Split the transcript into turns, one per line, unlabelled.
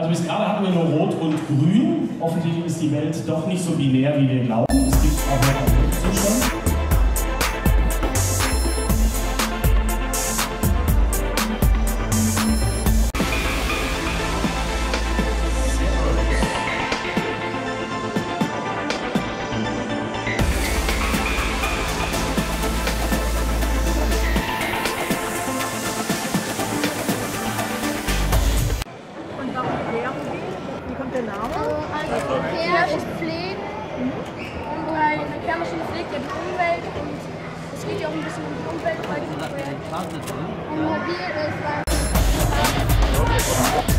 Also bis gerade hatten wir nur Rot und Grün. Offensichtlich ist die Welt doch nicht so binär, wie wir glauben. Es gibt auch noch einen Zustand.
Wie kommt der Name?
Also Care ist Pflegen und eine Kehrmaschine pflegt ja die Umwelt und es geht ja auch ein bisschen um die Umwelt bei diesem Projekt. Und mobil ist